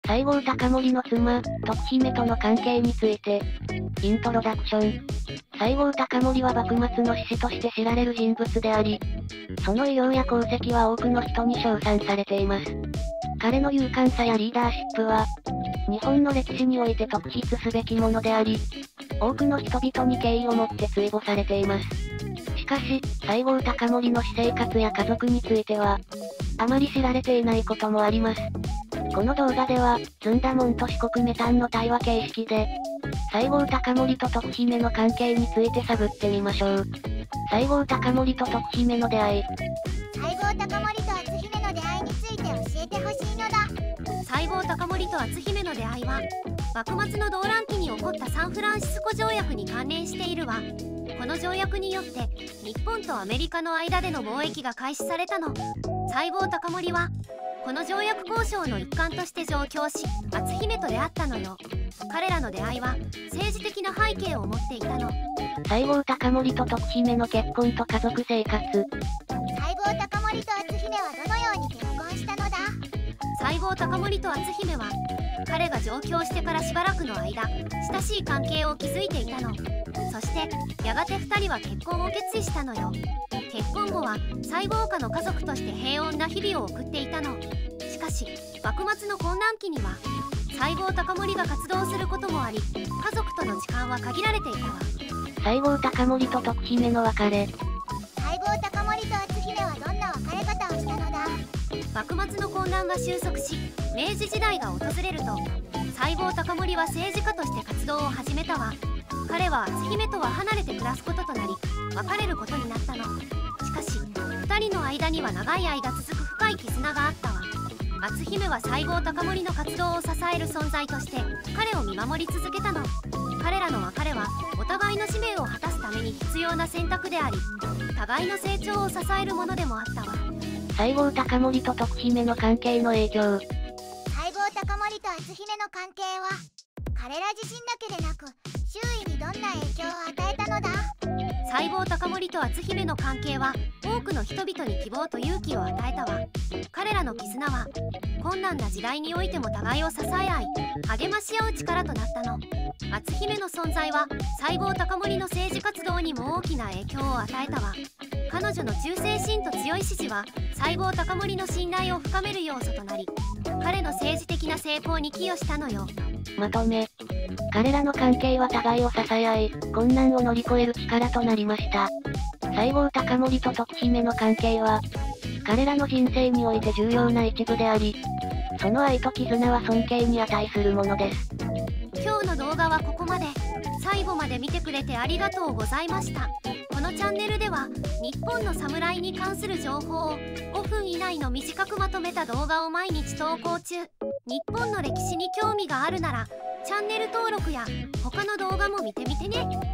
西郷隆盛の妻、徳姫との関係について。イントロダクション。西郷隆盛は幕末の志士として知られる人物であり、その偉業や功績は多くの人に称賛されています。彼の勇敢さやリーダーシップは、日本の歴史において特筆すべきものであり、多くの人々に敬意を持って追悼されています。しかし、西郷隆盛の私生活や家族については、あまり知られていないこともあります。この動画では、ずんだもんと四国メタンの対話形式で、西郷隆盛と徳姫の関係について探ってみましょう。西郷隆盛と徳姫の出会い。 西郷隆盛と篤姫の出会いについて教えてほしいのだ。 西郷隆盛と篤姫の出会いは、幕末の動乱期に起こったサンフランシスコ条約に関連しているわ。この条約によって日本とアメリカの間での貿易が開始されたの。西郷隆盛はこの条約交渉の一環として上京し、篤姫と出会ったのよ。彼らの出会いは政治的な背景を持っていたの。 西郷隆盛と徳姫の結婚と家族生活。 西郷隆盛と篤姫はどのように結婚したのだ。 西郷隆盛と篤姫は彼が上京してからしばらくの間、親しい関係を築いていたの。そしてやがて2人は結婚を決意したのよ。結婚後は西郷家の家族として平穏な日々を送っていたの。しかし幕末の混乱期には西郷隆盛が活動することもあり、家族との時間は限られていたわ。 西郷隆盛と徳姫の別れ。 西郷隆盛と篤姫はどんな別れ方をしたのだ。 幕末の混乱が収束し、明治時代が訪れると、西郷隆盛は政治家として活動を始めたわ。彼は篤姫とは離れて暮らすこととなり、別れることになったの。しかし2人の間には長い間続く深い絆があったわ。篤姫は西郷隆盛の活動を支える存在として彼を見守り続けたの。彼らの別れはお互いの使命を果たすために必要な選択であり、互いの成長を支えるものでもあったわ。 西郷隆盛と徳姫の関係の影響。 西郷隆盛と篤姫の関係は、彼ら自身だけでなく周囲にどんな影響を与えたのだ。 西郷隆盛と篤姫の関係は多くの人々に希望と勇気を与えたわ。彼らの絆は困難な時代においても互いを支え合い、励まし合う力となったの。篤姫の存在は西郷隆盛の政治活動にも大きな影響を与えたわ。彼女の忠誠心と強い支持は西郷隆盛の信頼を深める要素となり、彼の政治的な成功に寄与したのよ。 まとめ。彼らの関係は互いを支え合い、困難を乗り越える力となりました。西郷隆盛と徳姫の関係は、彼らの人生において重要な一部であり、その愛と絆は尊敬に値するものです。 今日の動画はここまで。最後まで見てくれてありがとうございました。このチャンネルでは日本の侍に関する情報を5分以内の短くまとめた動画を毎日投稿中。日本の歴史に興味があるならチャンネル登録や他の動画も見てみてね。